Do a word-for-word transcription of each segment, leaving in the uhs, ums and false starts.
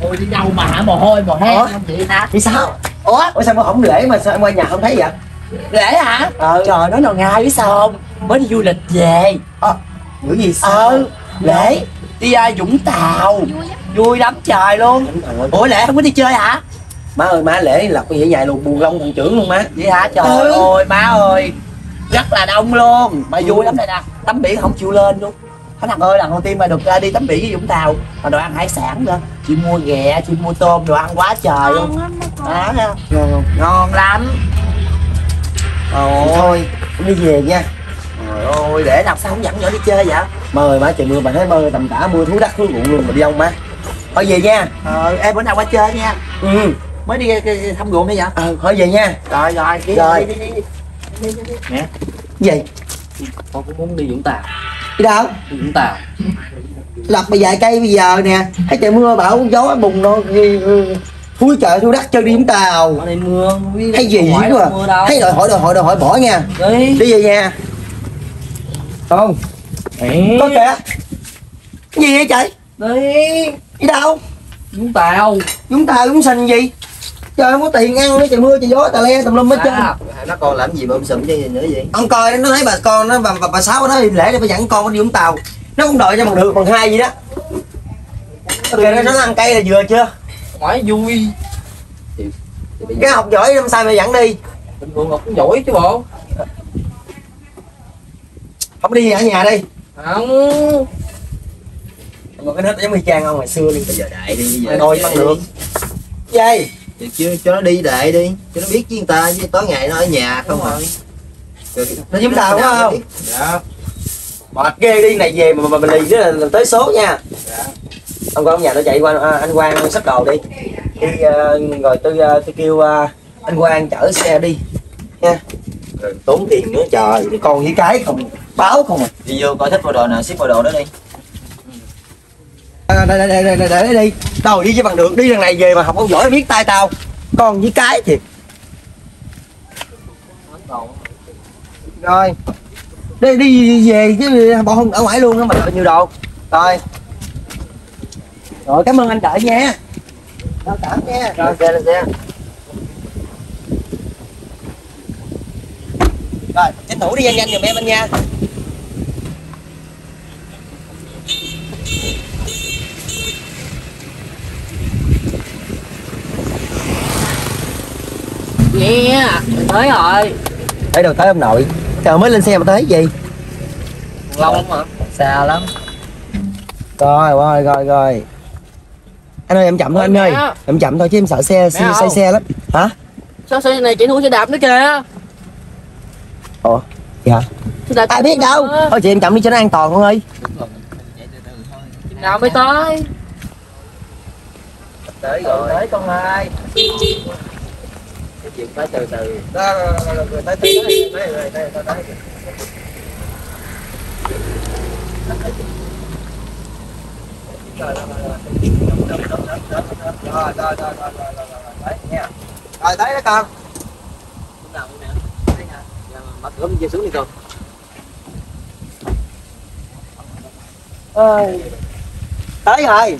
Ôi đi đâu mà hả, mồ hôi mồ heo không vậy hả? Thì sao? Ủa? Ủa sao mà không lễ mà sao em qua nhà không thấy vậy? Lễ hả? Ờ. Trời nói nào ngay biết sao không? Mới đi du lịch về. Ờ. Bữa gì sao? Ờ. Lễ đi uh, Vũng Tàu. Vui lắm trời luôn. Ủa Lễ không có đi chơi hả? Má ơi, má lễ lọc như vậy dài luôn, buồn lông thằng trưởng luôn má. Vậy hả? Trời Ừ. ơi má ơi, rất là đông luôn mà vui lắm đây nè. Tắm biển không chịu lên luôn. Thằng Thằng ơi, lần đầu tiên mà được uh, đi tắm biển với Vũng Tàu mà đồ ăn hải sản nữa. Chị mua ghẹ, chị mua tôm, đồ ăn quá trời luôn. Đó, ngon không? Ngon lắm. Ồ. Thôi em đi về nha. Trời ơi, để làm sao không dẫn nhỏ đi chơi vậy? Má ơi, má trời mưa bà thấy mơ tầm tã mưa thú đắc thú ruộng luôn mà đi không má? Thôi về nha. Ờ, em bữa nào qua chơi nha. Ừ. Mới đi uh, thăm ruộng đây vậy? Ờ, thôi về nha. Rồi rồi, đi Rồi. đi đi đi. Đi, đi, đi. Nè, Gì? con cũng muốn đi Vũng Tàu. Đi đâu? Đi Vũng Tàu. Lọc bây vài cây bây giờ nè, thấy trời mưa bão gió bùng nó phui trời thu đắc chơi đi Vũng Tàu. Ở đây mưa, Hay gì quá à. Thấy đòi hỏi đòi hỏi đòi hỏi bỏ nha. Đi. Đi về nhà. Không. Đi. Có kìa. Cái gì vậy trời? Đi. Đi đâu? Vũng Tàu. Vũng Tàu Vũng Sình gì? Trời không có tiền ăn nữa, trời mưa trời gió tà le tùm lum hết trơn. Nó con làm gì mà ông sụm chứ nữa vậy? Ông coi nó thấy bà con nó bà bà, bà Sáu nó lễ để phải dẫn con đi Vũng Tàu. Nó cũng đợi cho bằng được bằng hai gì đó. Ok, nó nó ăn cây là vừa chưa? Hỏi vui. Thì, thì cái học giỏi năm sau mày dẫn đi. bình thường học cũng giỏi chứ bộ. Không đi ở nhà đi. Không. Một cái nết giống y chang không ngày xưa đi. Bây giờ đại đi, bây giờ thôi bằng được. Dây. Thì chưa cho nó đi đại đi, cho nó biết với người ta, với tối ngày nó ở nhà không rồi. Nó Vũng Tàu phải không? Dạ. Mệt ghê, đi này về mà mà mình lì nữa là tới số nha. Dạ. Ông coi ông nhà nó chạy qua à, anh Quang xách đồ đi. Đi uh, rồi tôi uh, tôi kêu uh, anh Quang chở xe đi nha. Rồi tốn tiền nữa trời, thì con với cái không báo không à. Đi vô coi thích bộ đồ nào ship bộ đồ đó đi. À, để, để, để, để, để đi đâu đi với bằng được, đi lần này về mà học không giỏi biết tay tao con với cái thiệt. Rồi đi đi về chứ bọn không ở ngoài luôn á mà đợi nhiều đồ. Rồi rồi cảm ơn anh đợi nha. Đâu cảm nha. Rồi xe lên xe. Rồi tranh thủ đi nhanh nhanh giùm em anh nha. Yeah, mình tới rồi. Tới đâu tới ông nội. Trời mới lên xe mà tới gì? Lâu lắm hả? Xa lắm. Rồi rồi rồi rồi. Anh ơi em chậm thôi anh ơi. Em chậm thôi chứ em sợ xe xe say xe lắm. Hả? Sao xe này chị nuôi xe đạp nữa kìa. Ủa? Dạ. Ai biết đâu. Thôi chị em chậm đi cho nó an toàn con ơi. Chừng nào mới tới? Tới rồi. Tới con ơi. Cái chuyện phải từ từ. Đó, rồi tới tới tới tới tới tới tới. Rồi rồi rồi rồi rồi đấy nha. Rồi tới đó con. Lúc nào nè. Thấy nè. Mở cửa mình về xuống đi con. Ơi. Tới rồi.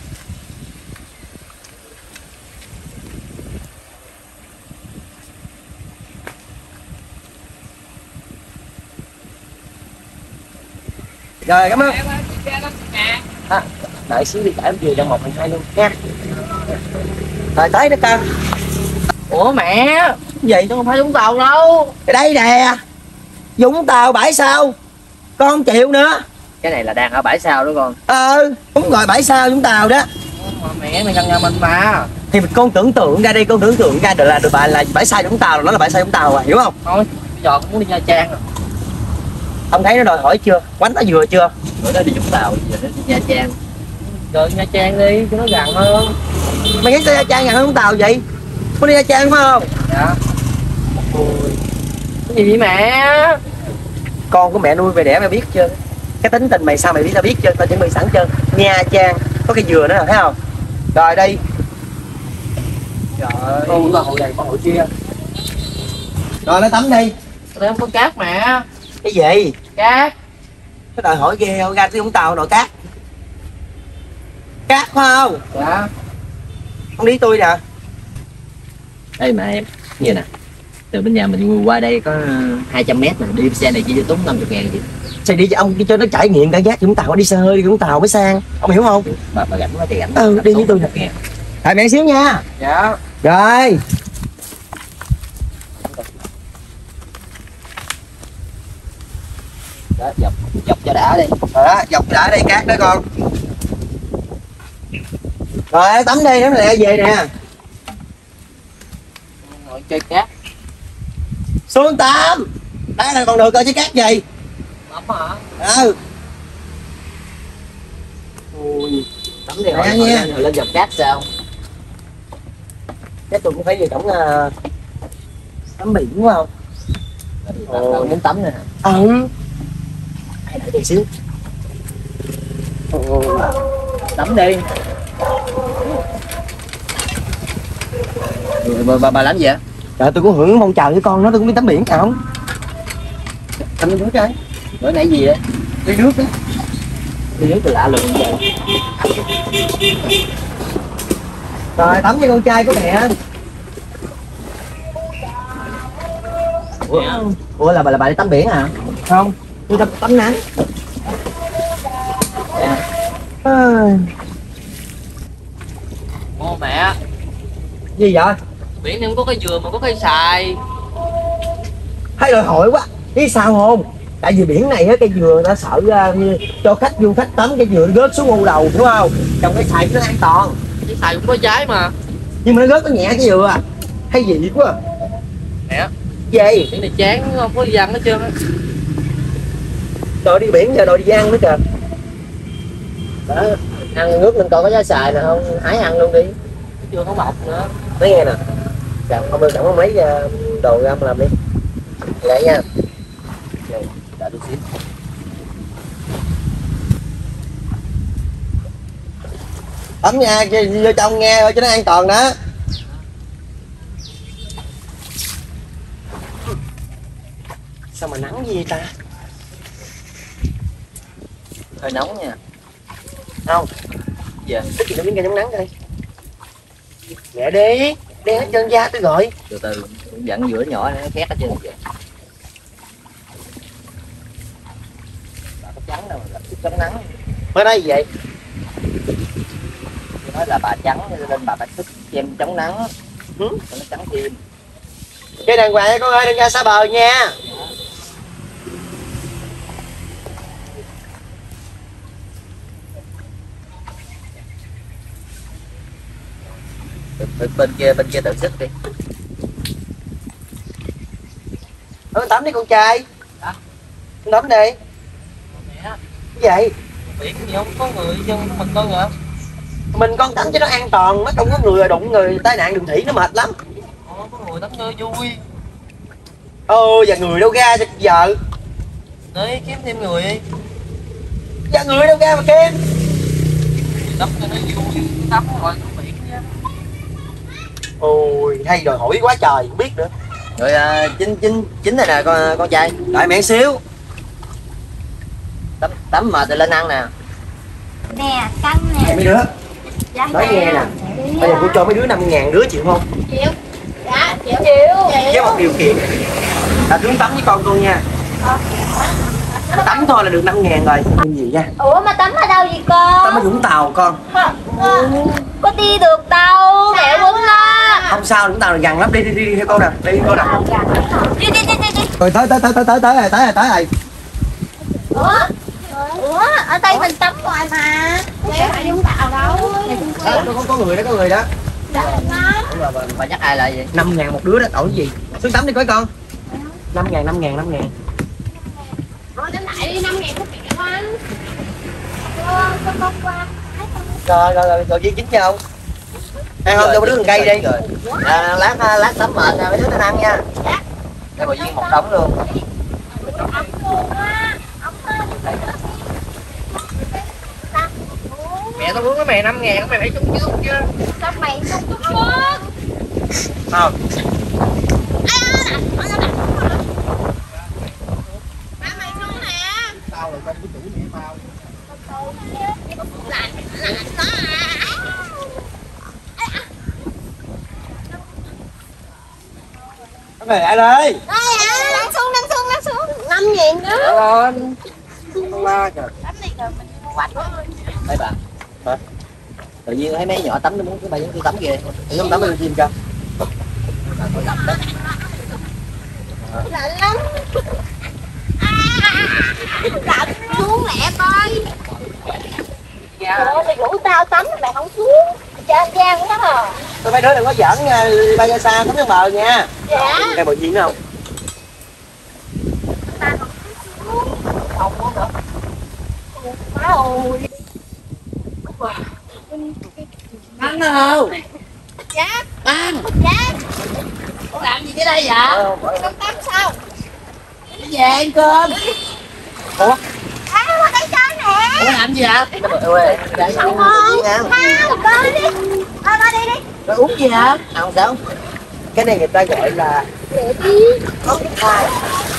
Rồi cảm ơn. À, đợi xíu đi, em vừa trong một phần hai luôn nha. Rồi tới đó con. Ủa mẹ, vậy tôi không phải Vũng Tàu đâu. Cái đây nè, Vũng Tàu bãi sao, con không chịu nữa. Cái này là đang ở bãi sao đó con. Ờ, đúng rồi bãi sao Vũng Tàu đó. Mà mẹ mày gần nhà mình mà. Thì con tưởng tượng ra đi, con tưởng tượng ra được là được bài là bãi sao Vũng Tàu, nó là bãi sao Vũng Tàu à, hiểu không? Thôi, bây giờ con muốn đi Nha Trang rồi. Ông thấy nó đòi hỏi chưa, quánh nó vừa chưa? Bữa đó đi Vũng Tàu, giờ nó đi Nha Trang. Chơi Nha Trang đi, cho nó gần hơn. Mày nghĩ sao Nha Trang gần hơn Vũng Tàu vậy? Con đi Nha Trang phải không? Dạ. Ôi, cái gì vậy mẹ? Con của mẹ nuôi về đẻ mày biết chưa? Cái tính tình mày sao mày biết tao biết chưa? Tao chuẩn bị sẵn chưa? Nha Trang có cái dừa nữa thấy không? Rồi đây. Trời ơi. Con là hội này con hội kia. Rồi nó tắm đi. Đây không có cát mẹ. Cái gì? Cát. Cái đòi hỏi ghê không? Ra tới Vũng Tàu nồi cát. Cát phải không? Dạ. Không đi tôi nè. Đây mà em, như nè, từ bên nhà mình qua đây có hai trăm mét này, đi xe này chỉ tốn năm mươi ngàn gì. Xe đi cho ông đi cho nó trải nghiệm cảm giác Vũng Tàu, đi xe hơi đi Vũng Tàu mới sang, ông hiểu không? Bà, bà gánh quá thì gánh. Ừ, đi với tôi nè. Thầy mẹ xíu nha. Dạ. Rồi. Đó, dọc, dọc cho đã đi. Rồi đó, dọc đã đây cát đó con. Rồi tắm đi, nó lẹ về nè. Ngồi chơi cát. Xuống tắm. Đây là còn được coi chứ cát gì. Tắm hả? Ừ. Ui, tắm đi Nè rồi, nha. rồi lên dọc cát sao? Chắc tôi cũng phải về tổng uh, tắm biển đúng không? Ồ, muốn tắm nè. Ừ. Hãy đợi tí xíu. Ồ, tắm đi. Rồi, bà, bà, bà làm gì vậy? Trời, tôi cũng hưởng phong trào với con nó, tôi cũng đi tắm biển phải không? Tắm nước cái. Bữa nãy gì đấy? Đi nước đó. Đi nước từ lạ lùng vậy. Rồi tắm với con trai của mẹ. Ủa, Ủa là bà là bà đi tắm biển hả? Không, tôi tắm, tắm nắng. À. Ô mẹ, Gì vậy? biển này không có cây dừa mà có cây xài. Hay đòi hỏi quá. Biết sao không? Tại vì biển này á, cây dừa người ta sợ uh, cho khách du khách tắm cây dừa nó rớt xuống u đầu đúng không? Trồng cây xài nó an toàn. Cây xài cũng có trái mà. Nhưng mà nó rớt có nhẹ cái dừa à. Hay gì quá. Mẹ, Gì? biển này chán không có văn hết trơn á. Rồi đi biển giờ đòi đi ăn nữa kìa. Đó, ăn nước mình còn có giá xài nè không? Hái ăn luôn đi. Chưa có mọc nữa. Nói nghe nè. Chào, không ơn, có mấy uh, đồ găm làm đi. Lại nha. Rồi, đợi tôi xíu. Tắm nha, vô trong nghe thôi cho nó an toàn đó. Sao mà nắng gì ta? Hơi nóng nha. Không. Dạ. Thích gì nó miếng cây chống nắng đây. Nhẹ đi, đen hết trơn da tôi gọi. Từ từ, dẫn giữa nhỏ nó khét hết trơn vậy. Bà có trắng đâu mà gặp chút chống nắng. Mới nói gì vậy? Tôi nói là bà trắng nên bà phải thích kem chống nắng. Ừ? Cho nó trắng thêm. Chơi đàng hoàng nha con ơi, đừng ra xa bờ nha. Bên, bên, bên kia bên kia tự sức đi. Ờ, tắm đi con trai. Hả? Con tắm đi. Mẹ, Cái vậy? biển gì không có người dân mình thôi hả? Mình con tắm cho nó an toàn, nó không có người rồi đụng người tai nạn đường thủy nó mệt lắm. Ồ, có người tắm chơi vui. Ôi, giờ người đâu ra cho giờ. Đấy, kiếm thêm người đi. Giờ người đâu ra mà kêu. Tắm cho nó vui, tắm rồi có biển chứ. Ôi, hay đòi hỏi quá trời, không biết nữa. Rồi à, chính chính chính này nè con con trai. Đợi mẹ xíu. Tắm tắm mà tôi lên ăn nè. Nè, canh nè. Mấy đứa, Dạ, nói dạ. nghe nè. Bây giờ cô cho mấy đứa năm ngàn đứa chịu không? Chịu. Dạ, chịu. Chịu. Với một điều kiện là xuống tắm với con tôi nha. Tắm thôi là được năm ngàn rồi. Làm gì nha? Ủa mà tắm ở đâu vậy Tắm ở con? Vũng Tàu con. Có đi được đâu, mẹ quấn đó. Không sao, Vũng Tàu là gần lắm. Đi đi đi theo con nè, đi đi con nè. Đi đi đi đi đi. Rồi tới tới tới tới tới tới rồi, tới rồi, tới rồi. Ủa? Ủa, ở đây mình tắm hoài mà. Mẹ phải Vũng Tàu đâu. Đó, có, có người đó, có người đó. Đúng rồi, bà, bà nhắc ai lại vậy? năm ngàn một đứa đó, đổi gì? Xuống tắm đi coi con. năm ngàn, năm ngàn, năm ngàn. Rồi đến lại đi, năm ngàn có mẹ anh. Con con qua. Rồi, rồi, rồi, rồi, chín chưa không? Ăn không, cho mấy đứa một cây đi. Rồi. À, lát lát tắm mệt nè, mấy đứa tên ăn nha. Đây bà viên một đống luôn. Mẹ tao muốn cái mày năm ngàn, mày phải chung trước chứ. Sao mày không có phước? Không. Ba mày xuống nè. Tao là con của chủ mẹ tao. Lạnh, lạnh đó à. này lại đây. Đây à, lăn xuống, lăn xuống, lăn xuống. Năm nghìn đó. Lên. Con la kìa. Tắm này rồi mình quạch quá. Đây bà. Hả? Tự nhiên thấy mấy nhỏ tắm nó muốn cái bà giống tôi tắm kìa. Em không tắm bên chim cho. Lạnh lắm. À, lạnh xuống lẹ coi. Ủa, mày rủ tao tắm mày không xuống. Cha Giang đó hả? Tôi mấy đứa đừng có giỡn nha, bay ra xa tắm nước bờ nha. Dạ. Cây bờ gì nữa không? Không có nữa. Má ơi. Ăn đâu? Dạ. Ăn. Dạ. Con làm gì cái đây vậy? Ờ, Không tắm sao? Đi về ăn cơm. Ủa? À, qua đây chơi nè. Ủa làm gì vậy? Để Không ngon. Tao coi đi. Thôi qua đây đi. Rồi uống gì hả? Không sao. Cái này người ta gọi là Để đi. ốc thai.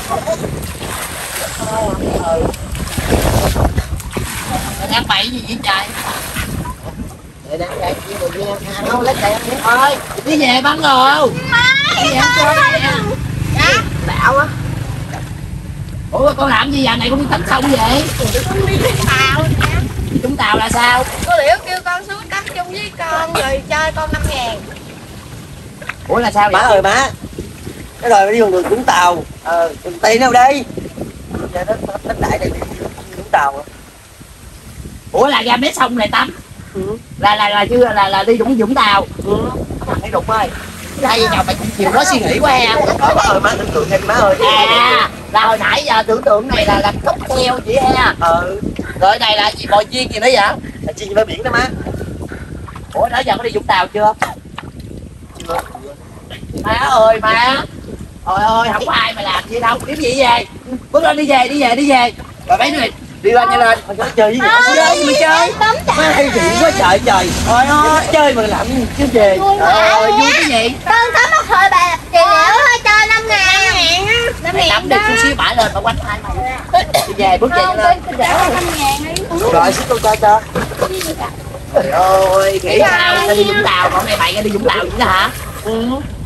Mày ăn bậy gì vậy trời? Để đang ăn gì rồi nha. Ăn không lấy tiền đi thôi. Đi về bắn rồi. Đi về ăn cơm nè. Dạ. Đạo á. Ủa con làm gì giờ này con đi tắm sông vậy? Con đi Vũng Tàu nè. Vũng Tàu là sao? Cô Liễu kêu con xuống tắm chung với con rồi chơi con năm ngàn. Ủa là sao Má vậy? ơi má. Cái rồi đi con đường Vũng Tàu. Ờ, tiền đâu đi? Giờ nó nó đại này đi Vũng Tàu. À? Ủa là ra mé sông này tắm? Ừ. Là là là chưa là là đi Vũng Vũng Tàu. Ừ. Thấy đụng ơi. Đây nhờ mày cũng chịu có suy nghĩ quá ha. Ờ, má ơi má tưởng tượng thêm má ơi. À là hồi nãy giờ tưởng tượng này là làm cốc heo chị ha. Ờ. Rồi này là gì bò chiên gì nữa vậy? Là chiên với biển đó má. Ủa nãy giờ có đi Vũng Tàu chưa? Chưa. Má ơi má. Trời ơi không có ai mà làm gì đâu. Kiếm gì về? Bước lên đi về đi về đi về. Rồi mấy người đi lên nhanh lên. Mà chơi chơi với À, chơi gì mà chơi? Tắm má chạy. hay chuyện quá trời trời. Trời ơi. Chơi mà làm gì chứ về. Vui Trời ơi quá. vui cái gì? Con tắm một hồi bà chị Liễu thôi cho năm ngàn. Năm Mày ngàn tắm đi đó. chút xíu bả lên mà quánh hai mày. Đi về bước về Không, nhanh lên. tôi để năm ngàn đi. Rồi xin tôi cho cho. Trời ơi, nghĩ sao ta đi Vũng Tàu, còn này mày ra đi Vũng Tàu vậy hả? Ừ.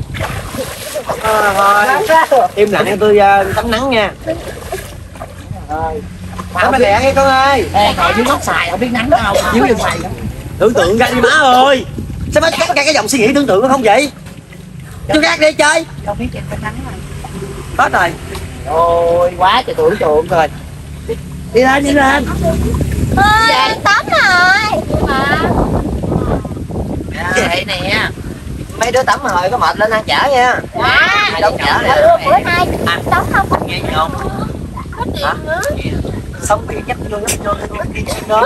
À, thôi. Im lặng em tôi uh, tắm nắng nha. Rồi. Tắm mày lẹ nghe con ơi. Ê, ngồi dưới gốc xài không biết nắng đâu, dưới đường mày. Tưởng tượng ra đi má ơi. Sao má có cái dòng suy nghĩ tưởng tượng nó không vậy? Chú gác đi chơi. Đâu biết em có nắng mà. Hết rồi. Ôi, quá trời tưởng tượng rồi. Đi, đi lên, đi lên. Thôi, tắm rồi. Mà. Vậy nè. Mấy đứa tắm rồi có mệt lên ăn chả nha. Dạ. Mày đâu chở Bữa nè. bữa nay tắm không có Nghe gì không? có tiền nữa. Sống biển nhấp vô nhấp vô nhấp đi đó.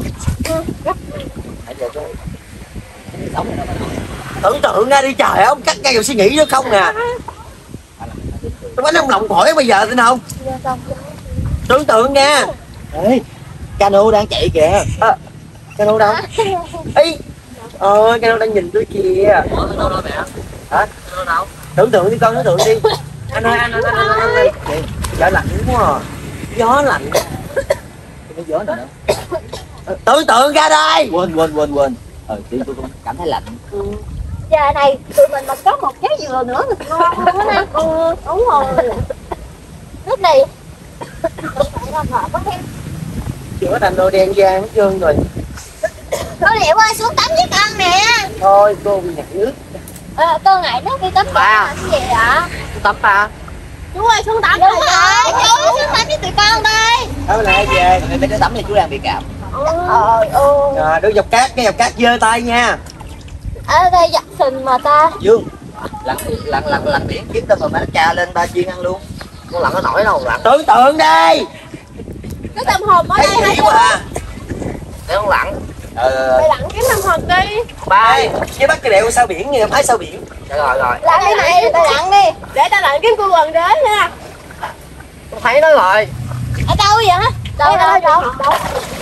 Nãy giờ tôi sống rồi đó. Tưởng tượng ra đi trời không cắt ngay dòng suy nghĩ nữa không nè. Tôi bánh ông lòng khỏi bây giờ tin không? Tưởng tượng nha. Ê, cano đang chạy kìa. À, cano đâu? Ý. Ờ, cano đang nhìn tôi kìa. Ủa, cano đâu mẹ? Hả? Cano đâu? Tưởng tượng đi con, tưởng tượng đi. Anh ơi, anh ơi, anh ơi, anh ơi. Gió lạnh quá à. Gió lạnh. Cái gió này nữa. Tưởng tượng ra đây. Quên, quên, quên, quên. Ờ, chị tôi cũng cảm thấy lạnh. Giờ này tụi mình mà có một trái dừa nữa thì ngon luôn á. Ừ, đúng rồi. Lúc này phải là vợ có thêm. Chưa thành đồ đen da hết trơn rồi. Cô Liễu ơi xuống tắm với con nè. Thôi cô bị ngạt nước. Ờ, cô ngại nước đi tắm Ba. cái gì ạ? Tắm ba. Chú ơi xuống tắm. Đúng rồi, chú xuống tắm với tụi con đi. Thôi lại về. Mấy đứa tắm thì chú đang bị cảm. Trời ơi. Rồi đứa dọc cát, cái dọc cát giơ tay nha. Ở đây giặt sình mà ta. Dương, lặn lặn lặn lặn biển kiếm tôm mà cha lên ba chiên ăn luôn. Con lặn nó nổi đâu lặn. Tưởng tượng đi. Cái tâm hồn ở Thấy đây hả nghĩ chú? quá. Để con lặn. Ờ, Mày lặn kiếm tâm hồn đi. ba. Đây, với bắt cái đèo sao biển nghe ái sao biển. Rồi rồi. Lặn đi mày, tao lặn đi. Để tao lặn kiếm cô quần đến nha. Con thấy nó rồi. Ở đâu vậy hả? Đâu đâu đâu. đâu.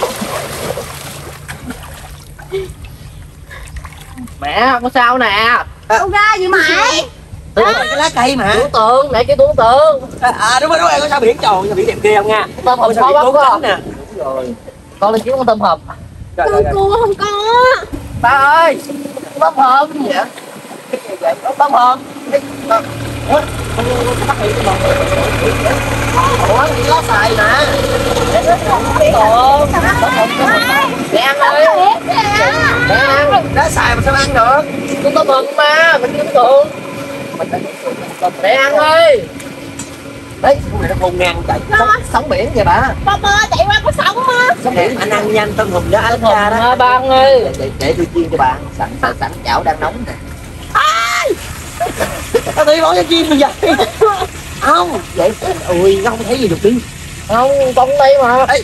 Mẹ, con sao nè. Đâu ra vậy mày? Tưởng tượng cái lá cây mà. Tưởng tượng, để cái tưởng tượng. À, à đúng rồi, đúng rồi, có sao biển tròn, sao biển đẹp ghê không nha. Tôm hùm Sao khó biển bắp bốn quá. cánh nè. Rồi. Con lên kiếm con tôm hùm. Rồi, rồi, rồi. Cua không có. Ba ơi, tôm hùm gì vậy? Cái gì vậy? Tôm hùm. Ủa, bắt bị cái bò. Ủa, cái lá xài mà. Để nó không biết. Nó không có. Để ăn ơi. Để ăn. Lá xài mà sao ăn được? Tôi có mừng mà, mình kiếm tượng. Để ăn ơi. Đấy, con này nó khôn ngang chạy. Sống, sống biển kìa bà. Ba ba chạy qua có sống á. Sống biển anh ăn nhanh tôm hùm đó, anh cha đó. Hùm ba ăn ơi. Để, để, để tôi chiên cho bà. Sẵn sẵn sẵn chảo đang nóng nè. Ai? Tao đi bỏ cho chiên bây giờ. Không, vậy ui nó không thấy gì được đi. Không, con đây mà. Ê.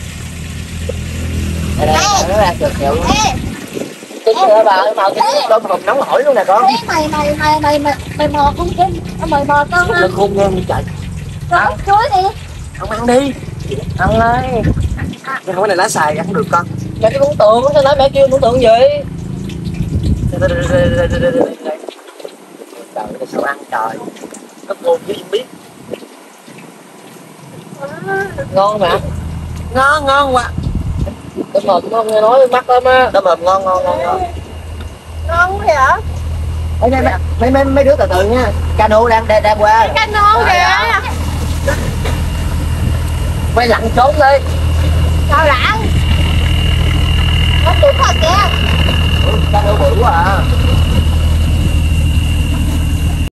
Đây đây, nó đang được kẹo luôn. Ê, Tính rồi bà, màu tính. Tôm hùm nóng hổi luôn nè con. ê, mày mày mày mày mày mày mò con kim, mày mò con ha. Nó khôn ngang đi trời. Con chuối đi. Không ăn đi. Ăn ơi. Cái không cái này lá xài ăn được con. Mẹ cái con tượng, sao nãy mẹ kêu con tượng gì? Trời ơi, sao ăn trời. Nó khôn chứ không biết. Ngon mà. Ngon ngon quá. Tôm hùm không nghe nói mắc lắm á. Tôm hùm ngon ngon ngon ngon. Ngon vậy hả? Mấy mấy mấy mấy mấy đứa từ từ nha. Cano đang đang, đang qua. Cano kìa. Quay lặn trốn đi. Sao lặng? Nó tụt thật kìa. Cano bự quá à.